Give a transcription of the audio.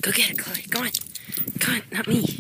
Go get it, Chloe. Go on. Come on, not me.